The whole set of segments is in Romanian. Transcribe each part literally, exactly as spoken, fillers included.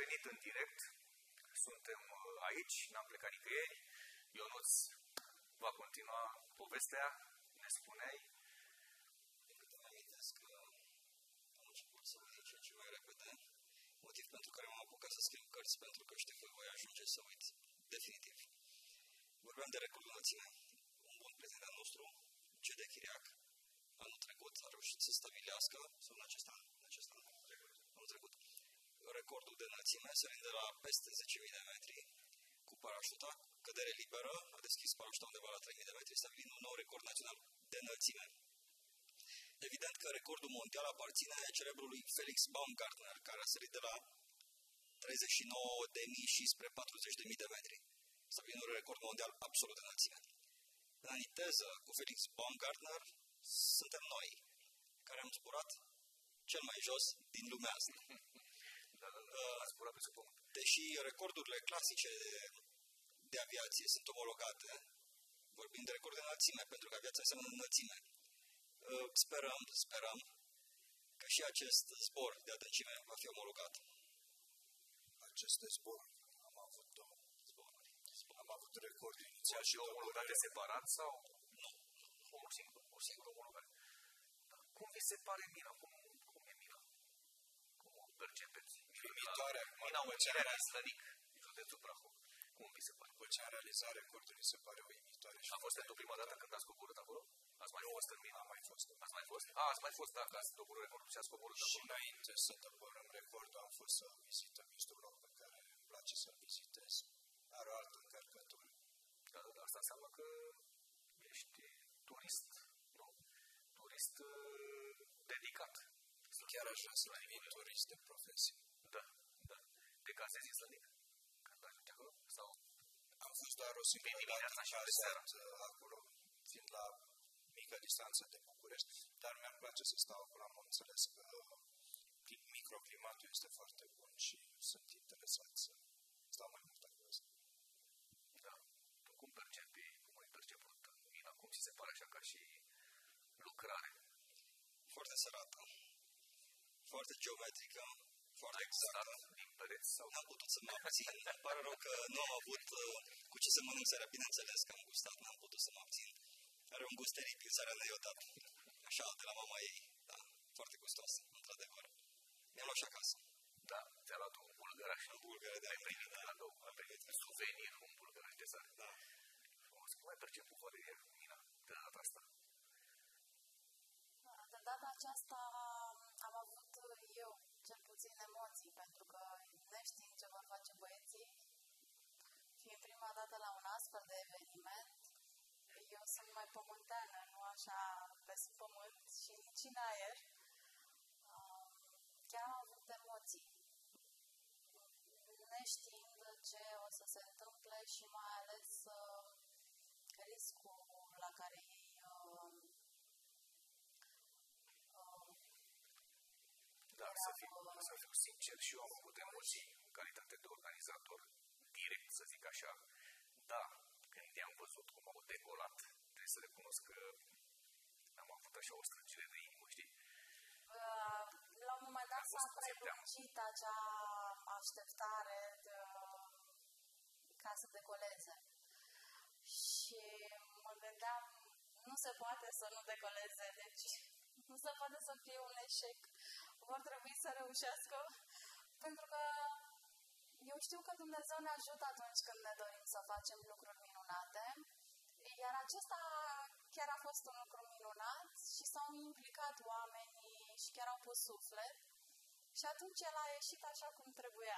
venit în direct, suntem aici, n-am plecat nicăieri. Ionuț va continua povestea, ne spuneai. De câte îmi amintesc că am început să uit ce ce mai repede, motiv pentru care m-am apucat să scriu cărți, pentru că știu că voi ajunge să uit definitiv. Vorbeam de recordul înălțime. Un bun prieten al nostru, Gede Chiriac, anul trecut a reușit să stabilească, sau în acest an, în acest an, anul trecut, recordul de înălțime, sărind de la peste zece mii de metri cu parașuta, cădere liberă, a deschis parașuta undeva la trei mii de metri, stabilind un nou record național de înălțime. Evident că recordul mondial aparține celebrului Felix Baumgartner, care a sărit de la treizeci și nouă de mii și spre patruzeci de mii de metri, stabilind un record mondial absolut de înălțime. În antiteză cu Felix Baumgartner suntem noi, care am zburat cel mai jos din lumea asta. Da, da, da, uh, a zburat pe sub pământ. Deși recordurile clasice de, de aviație sunt omologate, vorbim de record de înălțime, pentru că aviația înseamnă înălțime. Uh, sperăm, sperăm că și acest zbor de adâncime va fi omologat. Aceste zboruri, am avut două zboruri. Am avut recordul inițial și omologate separat sau? Nu. O singură, o singură omologare. Cum vi se pare Mina? Cum, cum e Mina? Cum o percepeți? Uimitoare. Mina Unirea Slănic, județul Prahov. Cum vi se pare? După ce am realizat recordul, mi se pare uimitoare. A fost pentru prima dată când ați coborât acolo? Ați mai fost în Mina? Am mai fost. Ați mai fost? A, ați mai fost, da, că ați coborât recordul și ați coborât acolo. Și înainte să coborâm recordul, am fost să vizităm este un loc pe care îmi place să-l vizitez. Are o altă încărcătură. Da, da, da, asta înseamnă că ești turist, nu? Turist uh, dedicat. Chiar aș vrea să devin turist de profesie. Da, da. De casezi în Slănic? Când ajungi acolo? Sau? Am fost doar o singură dată cazat acolo, fiind la mică distanță de București, dar mi-ar place să stau acolo. Am înțeles că microclimatul este foarte bun și sunt interesat să stau mai mult acolo. Da. Tu cum percepi, cum ai perceput Mina? Cum ți se pare așa ca și lucrare? Foarte sărată, foarte geometrică, foarte exactă. Din pereți sau? N-am putut să mă abțin, îmi pare rău că nu am avut uh, cu ce să mănânc seara. Bineînțeles că am gustat, n-am putut să mă abțin. Are un gust teribil, seara ne-i dat așa de la mama ei, da, foarte gustos, într-adevăr. Mi-am luat și acasă. Da, ți-a luat un bulgăraș. Un bulgăraș de ai primit, da, cadou, ai primit suvenir, un bulgăraș de sare. Da. Frumos, cum ai perceput oare Mina de data asta? De data aceasta am avut eu cel puțin emoții, pentru că neștiind ce vor face băieții, fiind prima dată la un astfel de eveniment, eu sunt mai pământeană, nu așa pe sub pământ și nici în aer. Chiar am avut emoții, neștiind ce o să se întâmple și mai ales uh, riscul la care ei uh, uh, Da, să fiu, să fiu sincer, și eu am avut emoții în calitate de organizator, direct, să zic așa. Da, când i-am văzut cum au decolat, trebuie să recunosc că am avut așa o strângere de inimă, știi? Uh, la un moment dat s-a prelungit acea așteptare de, ca să decoleze. Și mă gândeam, nu se poate să nu decoleze, deci nu se poate să fie un eșec. Vor trebui să reușească, pentru că eu știu că Dumnezeu ne ajută atunci când ne dorim să facem lucruri minunate, iar acesta chiar a fost un lucru minunat și s-au implicat oamenii și chiar au pus suflet și atunci el a ieșit așa cum trebuia.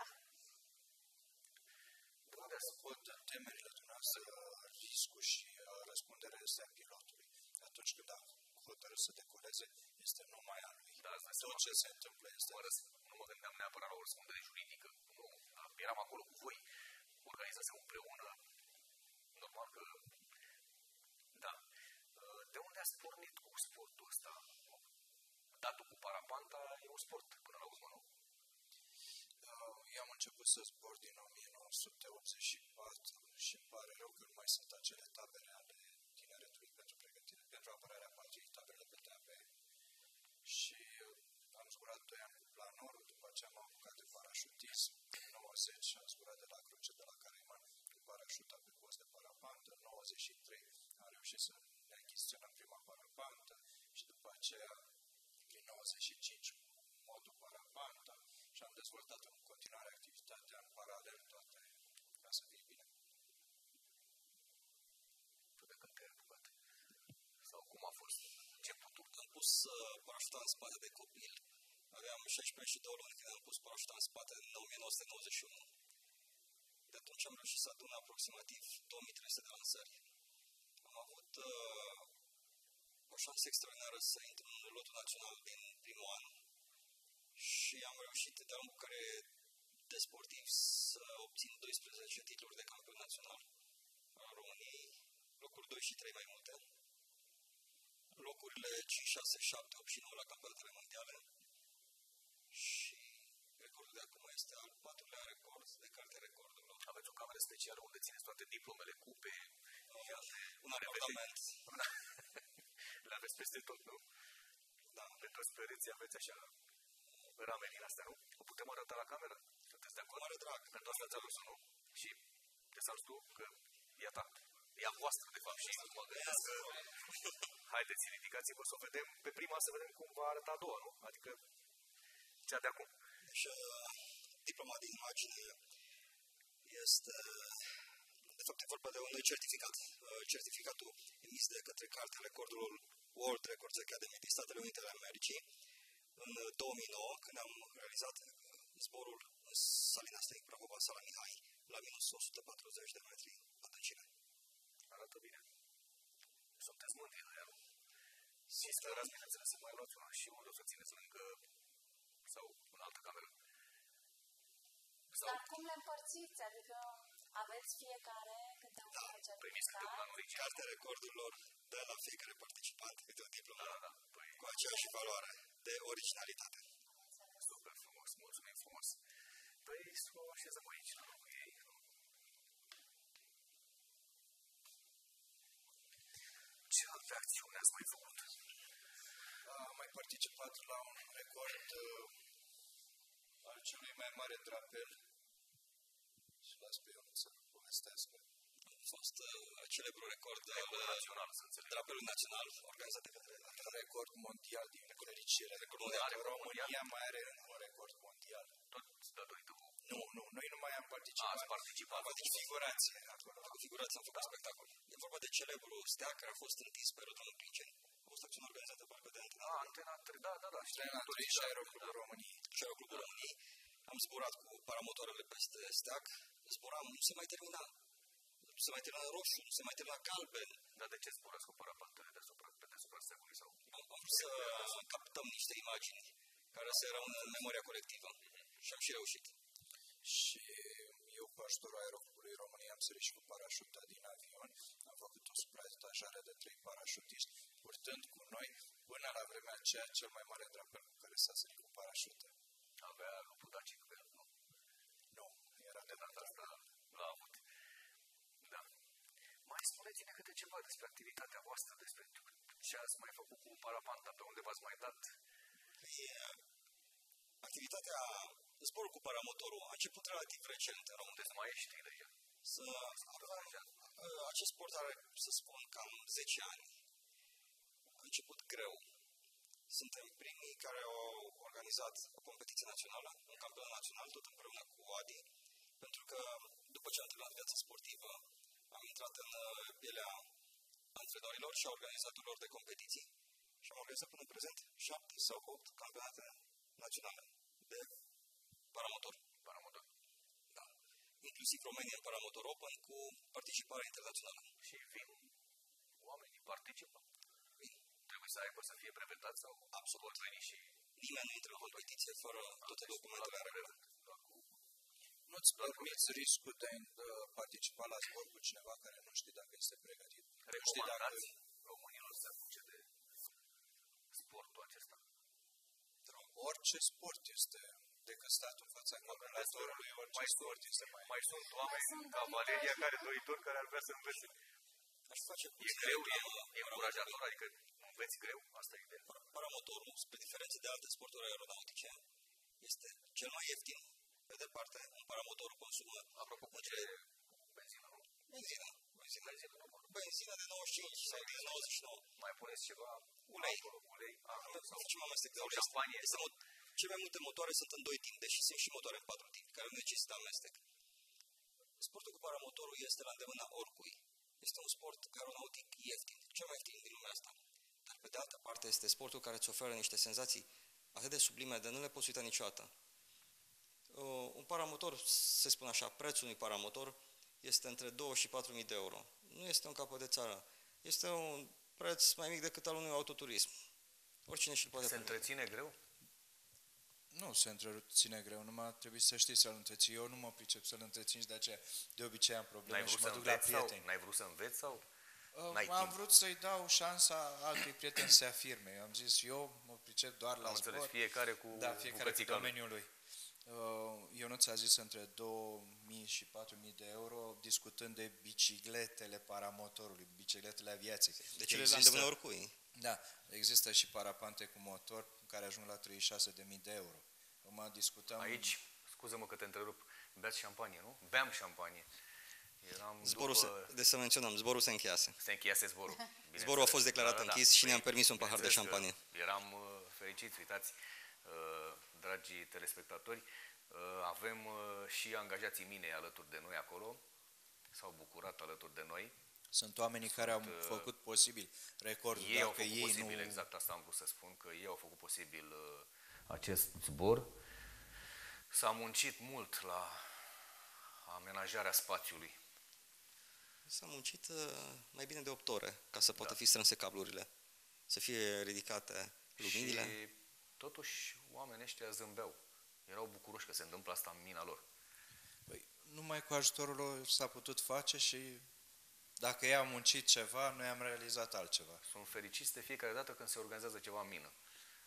De unde să pot temerile dumneavoastră, riscul și răspunderea este a pilotului. Atunci când a hotărât să decoleze, este numai a lui. Da, tot ce se întâmplă este... Mă răs, nu mă gândeam neapărat la o răspundere juridică. Nu, eram acolo cu voi, organizasem împreună. Normal că... Da. De unde ați pornit cu sportul ăsta? Datul cu parapanta e un sport, până la urmă, nu? Eu am început să zbor din o mie nouă sute optzeci și patru și îmi pare rău că nu mai sunt acele tabere ale tineretului pentru pregătire, pentru apărarea patriei, taberele pe T A P. Și am zburat doi ani cu planorul, după ce am apucat de parașutism. În nouăzeci am zburat de la Cruce, de la Caraman, cu parașuta pe post de parapantă. În nouăzeci și trei am reușit să ne achiziționăm prima parapantă și după aceea, prin nouăzeci și cinci, modul parapanta și am dezvoltat în continuare activitatea în paralel toate ca să fie bine. Tu de când te-ai apucat? Sau cum a fost începutul? Am pus uh, parașuta în spate de copil. Aveam șaisprezece și două luni când am pus parașuta în spate în nouăsprezece nouăzeci și unu. De atunci am reușit să adun aproximativ două mii trei sute de lansări. Am avut uh, o șansă extraordinară să intru în lotul național din primul an și am reușit de-a lungul care de sportiv să obțin doisprezece titluri de campion național al României, locuri doi și trei mai multe, locurile cinci, șase, șapte, opt și nouă la campionatele mondiale și recordul de acum este al patrulea record de cartea recordurilor. Aveți o cameră specială unde țineți toate diplomele, cupe, un apartament. Le aveți peste tot, nu? Da. Pe toți pereții aveți așa rame din astea, nu? O putem arăta la cameră? Sunteți de acord? Mare drag. Pentru asta ți-a dus, nu? Și te s-a tu că e a ta. E a voastră, de fapt. Și mă gândesc că haideți, ridicați-vă să o vedem pe prima, să vedem cum va arăta a doua, nu? Adică cea de acum. Deci, diploma din imagine este, de fapt, e vorba de un certificat. Certificatul emis de către Cartea Recordurilor World Records Academy din Statele Unite ale Americii în două mii nouă, când am realizat zborul în Salina Stenic Prahova, Sala Mihai, la minus o sută patruzeci de metri adâncime. Arată bine. Sunteți mândri de el. Și sperați, bineînțeles, să mai luați una și unde o să țineți lângă sau în altă cameră. Sau... Dar cum le împărțiți? Adică aveți fiecare câte un da, certificat? Primiți câte un an original. Cartea recordurilor dă la fiecare participant câte o diplomă da, da, păi... cu aceeași valoare de originalitate. Super frumos, mulțumim frumos. Păi să o așezăm aici, la locul ei. Ce alte acțiuni ați mai făcut? Am mai participat la un record uh, al celui mai mare drapel și las pe Ionut să povestească. A fost uh, celebrul record al național, drapelului național organizat de către record mondial din fericire. Record mondial. România mai are un record mondial. Tot datorită cu... Nu, nu, noi nu mai am participat. Ați participat. Am făcut figurație acolo. Am făcut figurație, am făcut da. spectacol. E vorba de celebrul steag care a fost întins pe aerodromul Clinceni. A fost acțiune organizată parcă de Antena. Ah, Antena trei, da, da, da. Antena trei și Aeroclubul da. României. Și Aeroclubul da. României. Am zburat cu paramotoarele peste steag. Zburam, nu se mai termina. Nu se mai termina roșu, nu se mai termina galben. Dar de ce zburați cu parapantele deasupra, pe deasupra steagului? Sau? Am, am vrut să captăm niște imagini care să rămână în memoria colectivă. Mm-hmm. Și am și reușit. Și eu cu ajutorul Aeroclubului României am sărit și cu parașuta din avion. Am făcut o supraetajare de trei parașutiști, purtând cu noi până la vremea aceea cel mai mare drapel cu care s-a sărit cu parașută. Avea lupul dacic pe el, nu? Nu, era de data asta l-a avut. Da. Mai spuneți-ne câte ceva despre activitatea voastră, despre ce ați mai făcut cu parapanta, pe unde v-ați mai dat? Yeah. Activitatea, zborul cu paramotorul a început relativ recent în România. Mai ești deja. Să, acest sport are, să spun, cam zece ani. A început greu. Suntem primii care au organizat o competiție națională, un campionat național, tot împreună cu Adi, pentru că după ce am terminat viața sportivă, am intrat în pielea antrenorilor și a organizatorilor de competiții și am organizat până în prezent șapte sau opt campionate naționale de paramotor. Paramotor. Da. Inclusiv Romanian Paramotor Open cu participare internațională. Și vin oamenii participă. Vin. Trebuie să aibă să fie brevetat sau absolut veni și... Nimeni nu intră în competiție fără toate documentele în regulă. Nu-ți permiți riscul de a participa la zbor cu cineva care nu știe dacă este pregătit. Recomandați românilor să apuce de sportul acesta? Orice sport este decât stat în fața calculatorului, orice mai sport sunt, este mai... Mai sunt oameni, cavaleria care doritori care ar vrea să învețe. Aș face e greu, e, e încurajator, adică înveți greu, asta e ideea. Paramotorul, spre diferență de alte sporturi aeronautice, este cel mai ieftin Pe de parte, un paramotor consumă, Apropo, cu ce benzină, nu? benzină, benzină, Benzină normal. benzină de nouăzeci și cinci sau de nouăzeci și nouă. Mai puneți ceva Ulei. acolo, ulei, ah, sau, Nici mai amestec de sau ulei. șampanie. Este mo- cele mai multe motoare sunt în doi timpi, deși sunt și motoare în patru timpi, care nu necesită amestec. Sportul cu paramotorul este la îndemâna oricui. Este un sport aeronautic ieftin, cel mai ieftin din lumea asta. Dar pe de altă parte este sportul care îți oferă niște senzații atât de sublime de nu le poți uita niciodată. Uh, un paramotor, se spune așa, prețul unui paramotor este între două și patru mii de euro. Nu este un capăt de țară. Este un preț mai mic decât al unui autoturism. Oricine și-l poate Se permite. întreține greu? Nu se întreține greu, numai trebuie să știi să-l întreții. Eu nu mă pricep să-l întrețin și de aceea de obicei am probleme N-ai și vrut mă să duc la înveți sau? prieteni. N-ai vrut să înveți sau? Uh, N-ai am timp. vrut să-i dau șansa altui prieten să se afirme. Eu am zis, eu mă pricep doar la Am înțeles, sport. fiecare cu Da, fiecare cu bucățica lui. domeniul lui. Uh, Ionuț a zis între două mii și patru mii de euro, discutând de bicicletele paramotorului, bicicletele aviației. Deci ele la îndemâna oricui. Da, există și parapante cu motor care ajung la treizeci și șase de mii de euro. Acum discutăm... Aici, scuză-mă că te întrerup, beați șampanie, nu? Beam șampanie. Eram Zborul după... se, de să menționăm, zborul se încheiase. Se încheiase zborul. Zborul a fost declarat Da, da, da. închis și ne-am Păi, permis un pahar de bineînțeles că șampanie. Eram uh, fericiți, uitați, uh, dragii telespectatori, uh, avem uh, și angajații mine alături de noi acolo, s-au bucurat alături de noi. Sunt oamenii care au uh, făcut posibil recordul. Ei au Dacă făcut ei posibil, nu... exact asta am vrut să spun, că ei au făcut posibil uh, acest zbor. S-a muncit mult la amenajarea spațiului. S-a muncit uh, mai bine de opt ore ca să poată Da. fi strânse cablurile, să fie ridicate luminile. Și totuși oamenii ăștia zâmbeau. Erau bucuroși că se întâmplă asta în mina lor. Păi, numai cu ajutorul lor s-a putut face și dacă ei au muncit ceva, noi am realizat altceva. Sunt fericiți de fiecare dată când se organizează ceva în mină.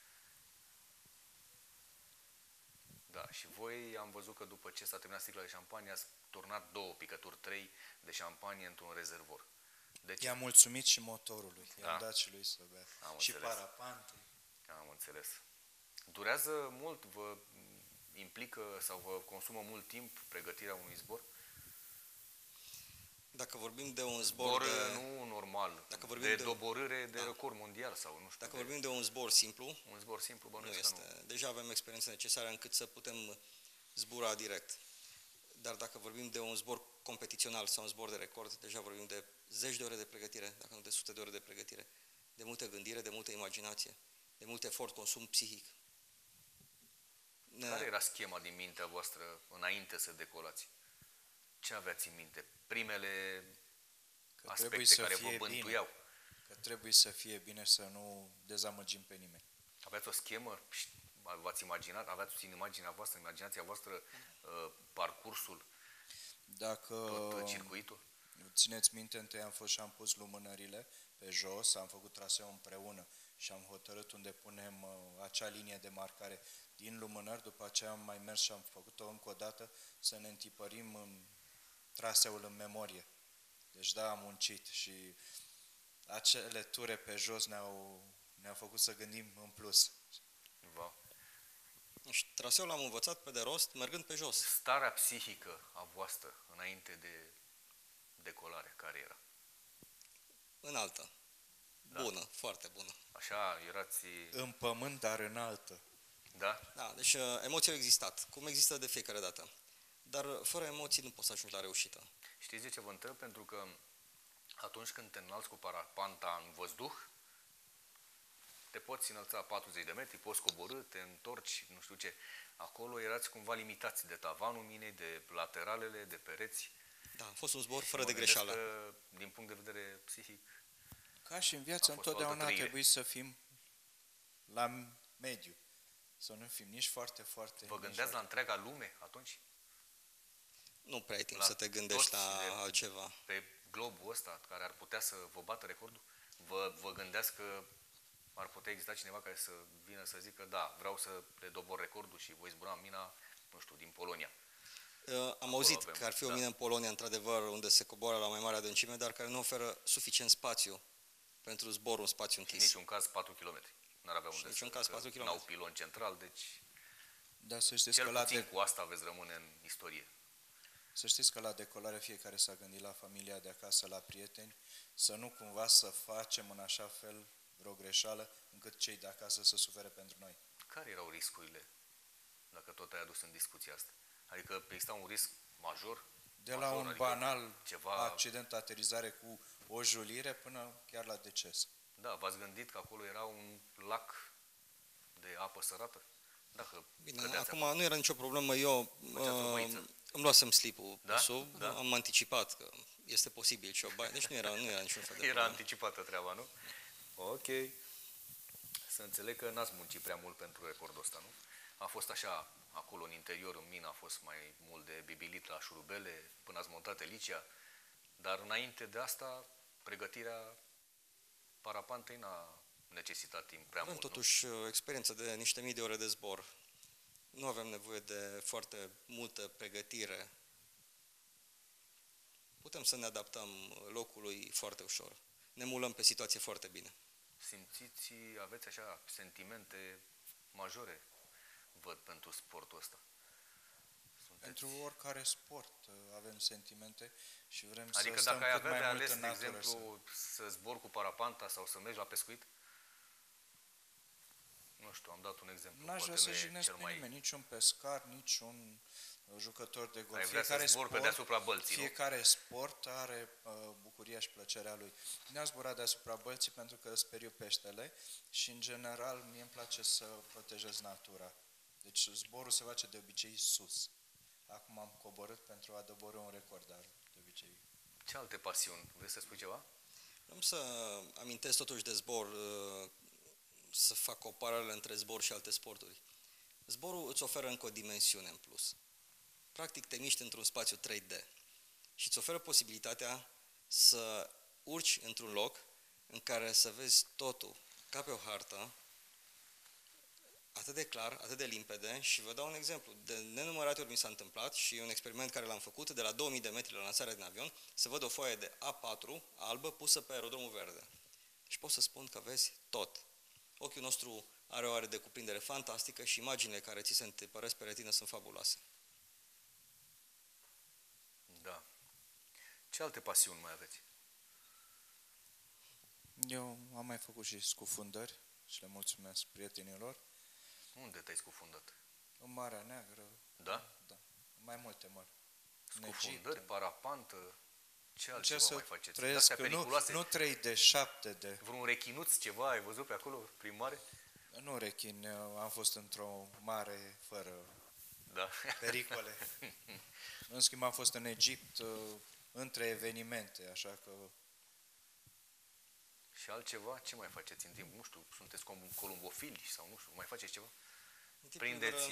Da, și voi am văzut că după ce s-a terminat sticla de șampanie, ați turnat două picături, trei de șampanie într-un rezervor. Deci, I-am mulțumit și motorului, Da. i-am dat și lui să bea. Am Și înțeles. parapante. am înțeles. Durează mult, vă implică sau vă consumă mult timp pregătirea unui zbor? Dacă vorbim de un zbor, Zbor de, nu normal, Dacă vorbim de, de- doborâre de Da. record mondial sau nu știu. dacă de, vorbim de un zbor simplu, un zbor simplu, nu bănuiesc că nu. este. Deja avem experiența necesară încât să putem zbura direct. Dar dacă vorbim de un zbor competițional sau un zbor de record, deja vorbim de zeci de ore de pregătire, dacă nu de sute de ore de pregătire, de multă gândire, de multă imaginație, de mult efort, consum psihic. Ne- Care era schema din mintea voastră înainte să decolați? Ce aveați în minte? Primele Că trebuie aspecte să care vă fie bântuiau. bine. Că trebuie să fie bine, să nu dezamăgim pe nimeni. Aveați o schemă? V-ați imaginat? Aveați în imaginea voastră, în imaginația voastră, uh, parcursul, Dacă tot uh, circuitul? țineți minte, întâi am fost și am pus lumânările pe jos, am făcut traseu împreună și am hotărât unde punem uh, acea linie de marcare din lumânări, după aceea am mai mers și am făcut-o încă o dată să ne întipărim în traseul în memorie. Deci da, am muncit și acele ture pe jos ne-au, ne-au făcut să gândim în plus. Va. Și traseul l-am învățat pe de rost, mergând pe jos. Starea psihică a voastră înainte de decolare, care era? Înaltă. Bună, foarte bună. Așa erați... În pământ, dar înaltă. Da? Da, deci uh, emoții au existat, cum există de fiecare dată. Dar uh, fără emoții nu poți să ajungi la reușită. Știți de ce vă întreb? Pentru că atunci când te înalți cu parapanta în văzduh, te poți înălța patruzeci de metri, poți coborî, te întorci, nu știu ce. Acolo erați cumva limitați de tavanul minei, de lateralele, de pereți. Da, a fost un zbor fără Mă de gândesc greșeală. Că, din punct de vedere psihic, Ca și în viață, A fost o altă întotdeauna trăire. trebuie să fim la mediu. Să nu fim nici foarte, foarte... vă nici gândeați la foarte- întreaga lume atunci? Nu prea ai timp La să te gândești toți la de- altceva. Pe globul ăsta, care ar putea să vă bată recordul? Vă, vă gândeați că ar putea exista cineva care să vină să zică da, vreau să le dobor recordul și voi zbura în mina, nu știu, din Polonia. Uh, Am auzit avem, că ar fi o da. mină în Polonia, într-adevăr, unde se coboară la mai mare adâncime, dar care nu oferă suficient spațiu pentru zborul în spațiu În închis. niciun caz patru kilometri. N-ar avea unde niciun să, caz că patru n-au kilometri. pilon central, deci Da, să știți Cel că la puțin de... cu asta veți rămâne în istorie. Să știți că la decolare fiecare s-a gândit la familia de acasă, la prieteni, să nu cumva să facem în așa fel vreo greșeală încât cei de acasă să sufere pentru noi. Care erau riscurile, dacă tot ai adus în discuția asta? Adică exista un risc major? De la major, un adică banal ceva... accident, aterizare cu o julire până chiar la deces. Da, v-ați gândit că acolo era un lac de apă sărată? Dacă Bine, acum acolo. Nu era nicio problemă, eu uh, îmi luasem slipul da? pe sub, Da? am anticipat că este posibil și o baie, deci nu era, nu era niciun fel de Era problemă. anticipată treaba, nu? Ok. Să înțeleg că n-ați muncit prea mult pentru recordul ăsta, nu? A fost așa, acolo în interior, în mină, a fost mai mult de bibilit la șurubele, până ați montat Elicia, dar înainte de asta, pregătirea parapantei n-a necesitat timp prea Avem mult, totuși nu? experiență de niște mii de ore de zbor. Nu avem nevoie de foarte multă pregătire. Putem să ne adaptăm locului foarte ușor. Ne mulăm pe situație foarte bine. Simțiți, aveți așa sentimente majore, văd, pentru sportul ăsta. Sunteți... Pentru oricare sport avem sentimente și vrem adică să stăm dacă ai cât avea mai de mult ales, în de natură. exemplu, să... să zbor cu parapanta sau să mergi la pescuit? Nu știu, am dat un exemplu. N-aș vrea să jignesc pe mai... nimeni, niciun pescar, niciun jucător de golf. Ai vrea fiecare să zbor sport, pe deasupra bălții, Fiecare nu? sport are uh, bucuria și plăcerea lui. Ne-a zburat deasupra bălții pentru că speriu peștele și, în general, mie îmi place să protejez natura. Deci zborul se face de obicei sus. Acum am coborât pentru a dobori un record, dar de obicei. Ce alte pasiuni? Vrei să spui ceva? Vreau să amintesc totuși de zbor, să fac o paralelă între zbor și alte sporturi. Zborul îți oferă încă o dimensiune în plus. Practic te miști într-un spațiu trei D și îți oferă posibilitatea să urci într-un loc în care să vezi totul ca pe o hartă, atât de clar, atât de limpede. Și vă dau un exemplu. De nenumărate ori mi s-a întâmplat și e un experiment care l-am făcut de la două mii de metri la lansarea din avion, să văd o foaie de A patru albă pusă pe aerodromul verde. Și pot să spun că vezi tot. Ochiul nostru are o are de cuprindere fantastică și imaginile care ți se întipăresc pe retină sunt fabuloase. Da. Ce alte pasiuni mai aveți? Eu am mai făcut și scufundări și le mulțumesc prietenilor. Unde te-ai scufundat? În Marea Neagră. Da? Da. Mai multe mări. Scufundări, parapantă, ce altceva Ce mai să faceți? trăiesc, nu, nu trei de șapte de... Vreun rechinuț, ceva, ai văzut pe acolo, prin mare? Nu rechin, am fost într-o mare fără da. pericole. În schimb, am fost în Egipt între evenimente, așa că... Și altceva? Ce mai faceți în timp? Nu știu, sunteți columbofili sau nu știu, mai faceți ceva? Prindeți...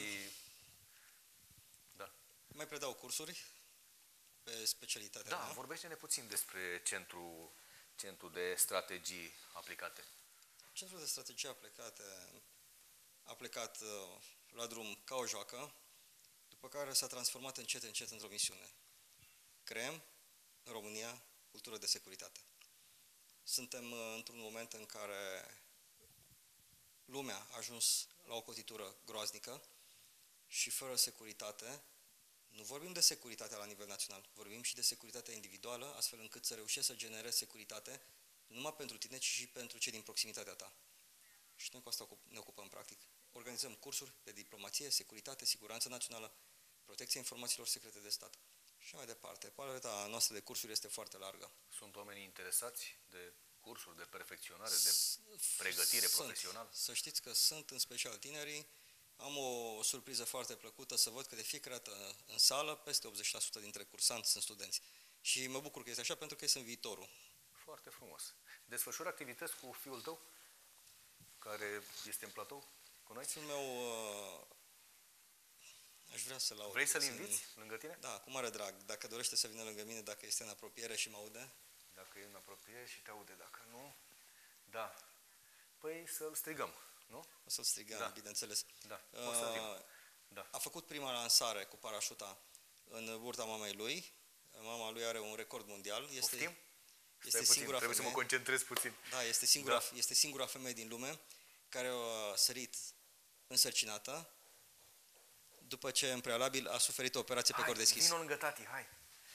Da. Mai predau cursuri pe specialitatea Da, mea. vorbește-ne puțin despre centru, centru de strategii aplicate. Centrul de strategii aplicate a plecat la drum ca o joacă, după care s-a transformat încet, încet într-o misiune. Creăm în România cultură de securitate. Suntem într-un moment în care lumea a ajuns la o cotitură groaznică și fără securitate. Nu vorbim de securitatea la nivel național, vorbim și de securitatea individuală, astfel încât să reușești să generezi securitate nu numai pentru tine, ci și pentru cei din proximitatea ta. Și noi cu asta ne ocupăm practic. Organizăm cursuri de diplomație, securitate, siguranță națională, protecția informațiilor secrete de stat și mai departe. Paleta noastră de cursuri este foarte largă. Sunt oamenii interesați de cursuri de perfecționare, de pregătire sunt. profesională? Să știți că sunt, în special tinerii. Am o surpriză foarte plăcută să văd că de fiecare dată în sală, peste optzeci la sută dintre cursanți sunt studenți. Și mă bucur că este așa, pentru că ei sunt viitorul. Foarte frumos. Desfășori activități cu fiul tău, care este în platou cu noi? Fiul meu, uh, aș vrea să-l aud. Vrei să-l inviți lângă tine? Da, cu mare drag. Dacă dorește să vină lângă mine, dacă este în apropiere și mă aude. Dacă e în apropiere și te aude, dacă nu, da. Păi să-l strigăm, nu? O să-l strigăm, da. Bineînțeles. Da, o să vină. Da. A făcut prima lansare cu parașuta în burta mamei lui. Mama lui are un record mondial. Este, Poftim? este puțin, singura trebuie femeie, să mă concentrez puțin. Da, este singura, da. este singura femeie din lume care a sărit însărcinată după ce în prealabil a suferit o operație pe Hai, cor deschis. vino lângă tati, hai.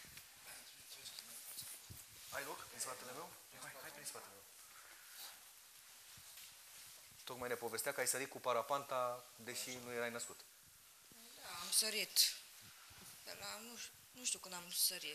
Ai loc în spatele meu? Hai, hai prin spatele meu. Tocmai ne povestea că ai sărit cu parapanta, deși nu erai născut. Da, am sărit. Dar la, nu, știu- nu știu când am sărit.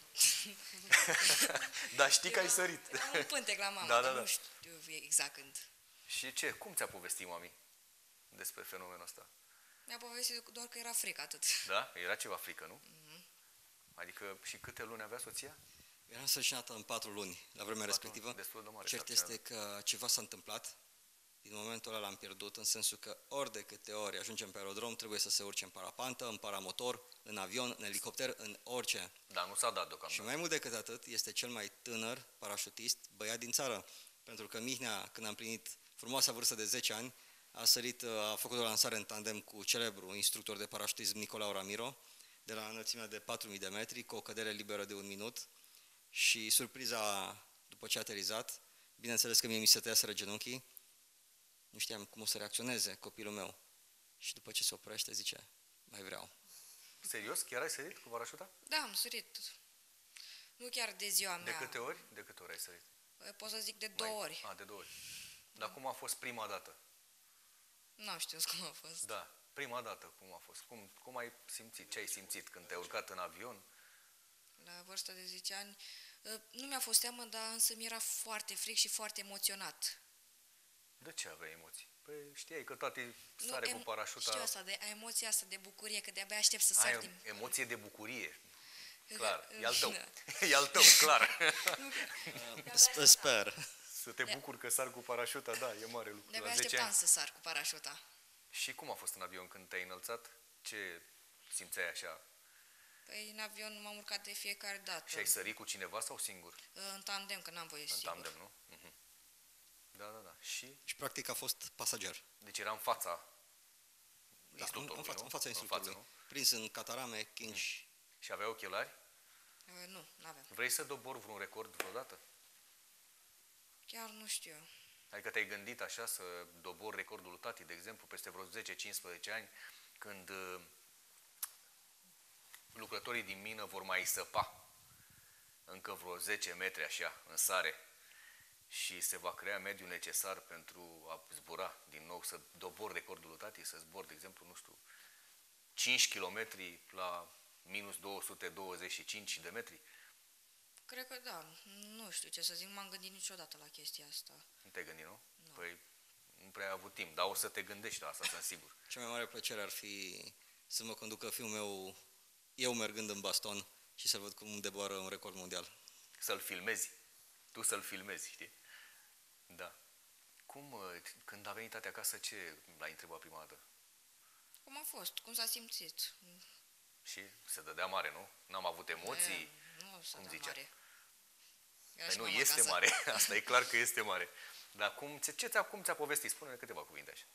Dar știi că ai sărit. Am un pântec la mama, Da, da, dar da. nu știu exact când. Și ce? Cum ți-a povestit mami despre fenomenul ăsta? Mi-a povestit doar că era frică, atât. Da? Era ceva frică, nu? Mhm. Adică și câte luni avea soția? Eram însărcinată în patru luni la vremea Patru respectivă. luni, destul de mare Cert sarcină. este că ceva s-a întâmplat. Din momentul ăla l-am pierdut, în sensul că ori de câte ori ajungem pe aerodrom, trebuie să se urce în parapantă, în paramotor, în avion, în elicopter, în orice. Dar nu s-a dat Și deocamdată. mai mult decât atât, este cel mai tânăr parașutist băiat din țară. Pentru că Mihnea, când a împlinit frumoasa vârstă de zece ani, a sărit, a făcut o lansare în tandem cu celebru instructor de parașutism Nicolau Ramiro, de la înălțimea de patru mii de metri, cu o cădere liberă de un minut. Și surpriza, după ce a aterizat, bineînțeles că mie mi se tăiaseră genunchii, nu știam cum o să reacționeze copilul meu. Și după ce se oprește, zice, mai vreau. Serios? Chiar ai sărit cu parașuta? Da, am sărit. Nu chiar de ziua De mea. câte ori? De câte ori ai sărit? Pot să zic de două Mai- ori. A, de două ori. Dar cum a fost prima dată? Nu știu cum a fost. Da, prima dată cum a fost? Cum, cum ai simțit? Ce ai simțit când te-ai urcat în avion? La vârsta de zece ani, nu mi-a fost teamă, dar însă mi-era foarte fric și foarte emoționat. De ce aveai emoții? Păi știai că tati Nu, sare em- cu parașuta. Știu asta, de emoția asta de bucurie, că de-abia aștept să sar Ai din... emoție de bucurie. Clar, Da. e al tău. E al tău, clar. Sper, sper. Să te bucuri că sar cu parașuta, da, e mare lucru. De-abia La zece așteptam ani. să sar cu parașuta. Și cum a fost în avion când te-ai înălțat? Ce simțeai așa? Păi în avion m-am urcat de fiecare dată. Și ai sărit cu cineva sau singur? În tandem, că n-am voie În singur. tandem, nu? Mhm. Da, da, da. Și? Și practic a fost pasager. Deci era în fața Da, în, instructorului, în, fața, nu? în fața instructorului. nu? Prins în catarame, chingi. Și avea ochelari? Uh, Nu, n-aveam. Vrei să dobori vreun record vreodată? Chiar nu știu. Adică te-ai gândit așa să dobori recordul lui tati, de exemplu, peste vreo zece cincisprezece ani, când uh, lucrătorii din mină vor mai săpa încă vreo zece metri așa, în sare, și se va crea mediul necesar pentru a zbura din nou, să dobor recordul lui tati, să zbor, de exemplu, nu știu, cinci kilometri la minus două sute douăzeci și cinci de metri? Cred că da. Nu știu ce să zic, m-am gândit niciodată la chestia asta. Nu te-ai gândit, nu? Nu. Păi nu prea ai avut timp, dar o să te gândești la asta, sunt sigur. Cea mai mare plăcere ar fi să mă conducă fiul meu, eu mergând în baston, și să văd cum deboară un record mondial. Să-l filmezi. Tu să-l filmezi, știi? Da. Cum, uh, când a venit tati acasă, ce l-ai întrebat prima dată? Cum a fost? Cum s-a simțit? Și se dădea mare, nu? N-am avut emoții? E, nu s-a cum dat zicea? mare. Era Păi și nu, mama este acasă. mare. Asta e clar că este mare. Dar cum, ce, ce ți-a, cum ți-a povestit? Spune-ne câteva cuvinte așa.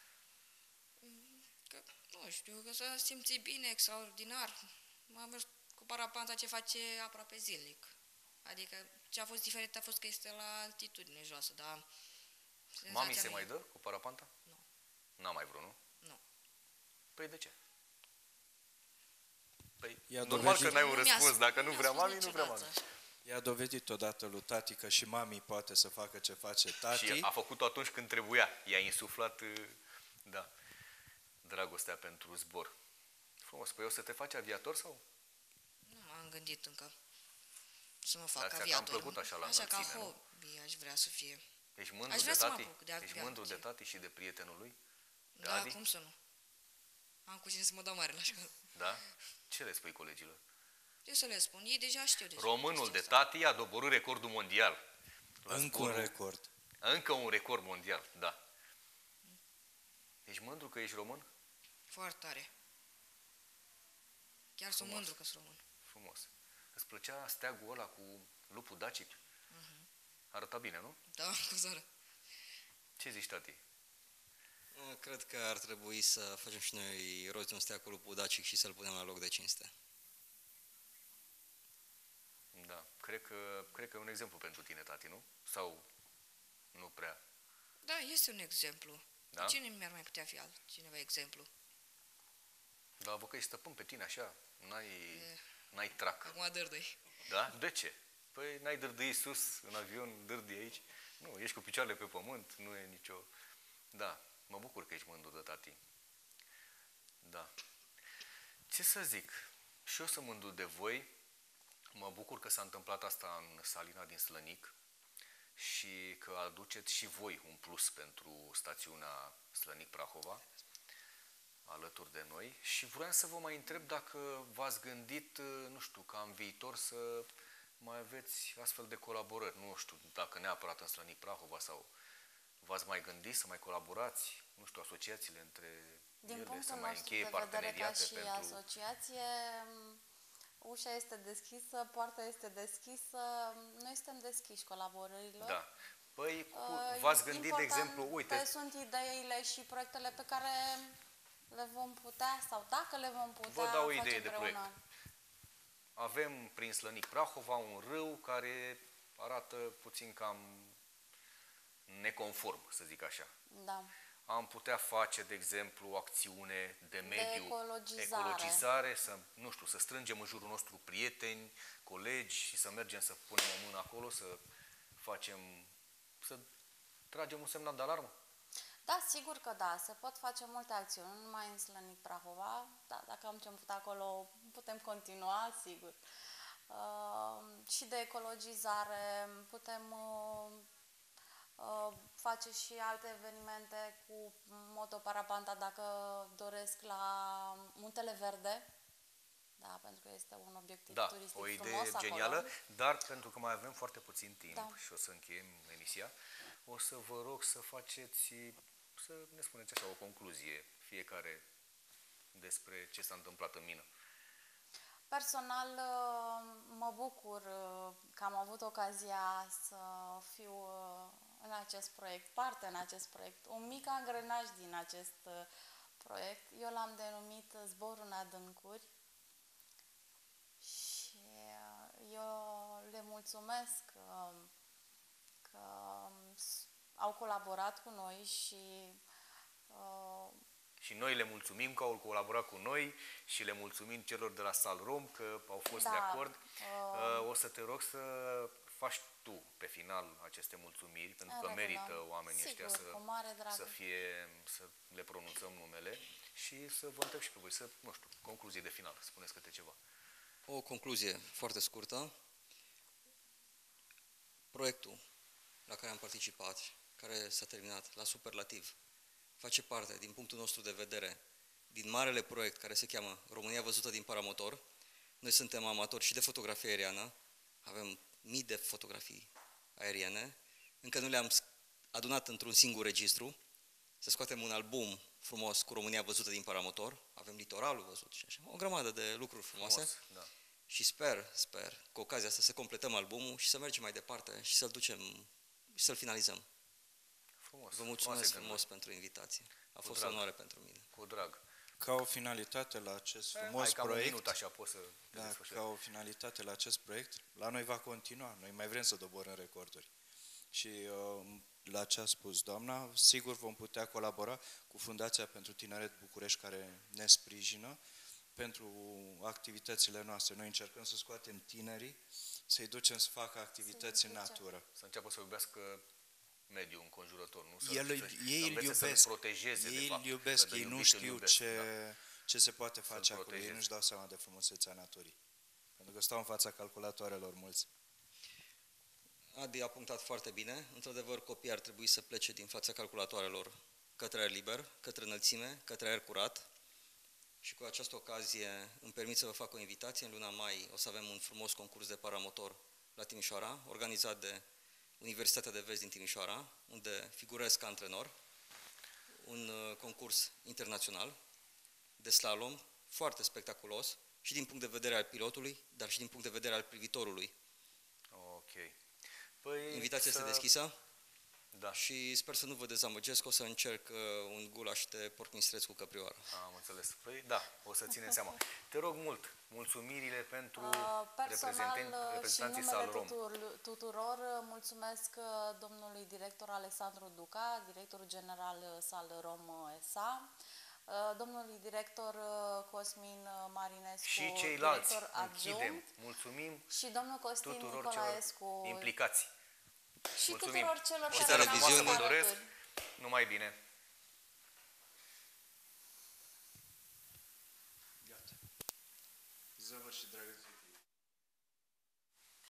Că, nu știu, că s-a simțit bine, extraordinar. Am mers cu parapanta ce face aproape zilnic. Adică ce a fost diferit a fost că este la altitudine joasă, dar... Mami se senzația mai nu dă cu parapanta? Nu. N-a mai vrut, nu? Nu. Păi de ce? Păi I-a normal că dovedit- n-ai un Nu mi-a răspuns. spus- Dacă nu nu mi-a vrea spus mami, nu vrea mami. niciodată. I-a dovedit odată lui tati că și mami poate să facă ce face tati. Și a făcut-o atunci când trebuia. I-a insuflat, uh, da, dragostea pentru zbor. Frumos. Păi o să te faci aviator sau? Nu m-am gândit încă să mă fac Dar ți-a cam aviator. plăcut așa la Așa ca înălțime, nu? hobby aș vrea să fie. Ești mândru Aș de vrea să mă tati? apuc de Ești aviație. mândru de tati și de prietenul lui? De Da, Adi? cum să nu? Am cu cine să mă dau mare la școală. Da? Ce le spui colegilor? Ce să le spun? Ei deja știu deja. Românul de chestia asta. tati a doborât recordul mondial. La Încă un zborul- record. Încă un record mondial, da. Ești mândru că ești român? Foarte tare. Chiar sunt Frumos. mândru că sunt român. Frumos. Îți plăcea steagul ăla cu lupul dacic? Mhm. Arăta bine, nu? Da, cu zoră. Ce zici, tati? Cred că ar trebui să facem și noi rost de un steag cu lupul dacic și să-l punem la loc de cinste. Da. Cred că, cred că e un exemplu pentru tine, tati, nu? Sau nu prea? Da, este un exemplu. Da? Cine mi-ar mai putea fi altcineva exemplu? Dar vă că ești stăpân pe tine așa, n-ai, n-ai trac. Acum dărdăi. Da? De ce? Păi n-ai dârdâi sus în avion, dârdâi aici. Nu, ești cu picioarele pe pământ, nu e nicio... Da, mă bucur că ești mândru de tati. Da. Ce să zic? Și eu sunt mândru de voi. Mă bucur că s-a întâmplat asta în Salina din Slănic și că aduceți și voi un plus pentru stațiunea Slănic-Prahova alături de noi. Și vreau să vă mai întreb dacă v-ați gândit, nu știu, ca în viitor să mai aveți astfel de colaborări. Nu știu, dacă neapărat în Slănic-Prahova sau v-ați mai gândit să mai colaborați, nu știu, asociațiile între Din ele, punctul să mai nostru încheie de vedere ca parteneriate și pentru... asociație, ușa este deschisă, poarta este deschisă, noi suntem deschiși colaborărilor. Da. Păi, cu, Uh, v-ați gândit, de important exemplu, uite... sunt ideile și proiectele pe care le vom putea, sau dacă le vom putea Vă dau o face idee de împreună. proiect. Avem prin Slănic Prahova un râu care arată puțin cam neconform, să zic așa. Da. Am putea face, de exemplu, o acțiune de mediu, ecologizare. ecologizare, să, nu știu, să strângem în jurul nostru prieteni, colegi și să mergem să punem o mână acolo, să facem, să tragem un semnal de alarmă. Da, sigur că da, se pot face multe acțiuni, nu numai în Slănic Prahova, da, dacă am ce am făcut acolo, putem continua, sigur. Uh, și de ecologizare, putem uh, uh, face și alte evenimente cu motoparapanta dacă doresc la Muntele Verde, da, pentru că este un obiectiv Da, turistic o idee frumos genială, acolo. dar pentru că mai avem foarte puțin timp Da. și o să încheiem emisia, o să vă rog să faceți, să ne spuneți așa o concluzie fiecare despre ce s-a întâmplat în mină. Personal, mă bucur că am avut ocazia să fiu în acest proiect, parte în acest proiect, un mic angrenaj din acest proiect. Eu l-am denumit Zbor în adâncuri și eu le mulțumesc că, că au colaborat cu noi și Și noi le mulțumim că au colaborat cu noi și le mulțumim celor de la Salrom că au fost Da, de acord. uh, O să te rog să faci tu pe final aceste mulțumiri, pentru că în regulă. merită oamenii Sigur, ăștia să, cu mare drag. să fie, să le pronunțăm numele și să vă întreb și pe voi, să, nu știu, concluzie de final, spuneți câte ceva. O concluzie foarte scurtă. Proiectul la care am participat, care s-a terminat la superlativ, face parte, din punctul nostru de vedere, din marele proiect care se cheamă România văzută din paramotor. Noi suntem amatori și de fotografie aeriană, avem mii de fotografii aeriene, încă nu le-am adunat într-un singur registru, să scoatem un album frumos cu România văzută din paramotor, avem litoralul văzut și așa, o grămadă de lucruri frumoase. Frumos, da. Și sper, sper, cu ocazia asta să completăm albumul și să mergem mai departe și să-l ducem și să-l finalizăm. Frumos. Vă mulțumesc frumos pentru invitație. A fost o onoare pentru mine. Cu drag. Ca o finalitate la acest frumos Hai, cam proiect, un minut așa poți să te da, desfășori. ca o finalitate la acest proiect, la noi va continua. Noi mai vrem să doborâm recorduri. Și uh, la ce a spus doamna, sigur vom putea colabora cu Fundația pentru Tineret București, care ne sprijină pentru activitățile noastre. Noi încercăm să scoatem tinerii, să-i ducem să facă activități în natură. Să înceapă să iubească mediul înconjurător, nu? Să, El, să, ei să îl învețe să-l iubesc, protejeze, ei de fapt. îl iubesc, Că de ei nu iubit îl știu iubesc, ce, da. ce se poate face acolo, ei protejeze. nu-și dau seama de frumusețea naturii. Pentru că stau în fața calculatoarelor mulți. Adi a punctat foarte bine. Într-adevăr, copiii ar trebui să plece din fața calculatoarelor către aer liber, către înălțime, către aer curat. Și cu această ocazie îmi permit să vă fac o invitație. În luna mai o să avem un frumos concurs de paramotor la Timișoara, organizat de Universitatea de Vest din Timișoara, unde figurez ca antrenor. Un concurs internațional de slalom, foarte spectaculos, și din punct de vedere al pilotului, dar și din punct de vedere al privitorului. Ok. Păi Invitația să... este deschisă. Da. Și sper să nu vă dezamăgesc, o să încerc uh, un gulaș de porc mistreț cu căprioară. Am înțeles. Păi da, o să ținem seama. Te rog mult, mulțumirile pentru Uh, Personal și în reprezentanții numele Salrom. tutur, tuturor, mulțumesc uh, domnului director Alexandru Duca, directorul general Salrom S A. domnului director Cosmin Marinescu, Și ceilalți, director închidem. adjunct, Mulțumim și domnul Costin tuturor Nicolaescu celor implicați. și Mulțumim. tuturor celor O care seară ne-au frumoasă fost vă doresc. alături. Numai bine. Gata. Zăvăr și dragă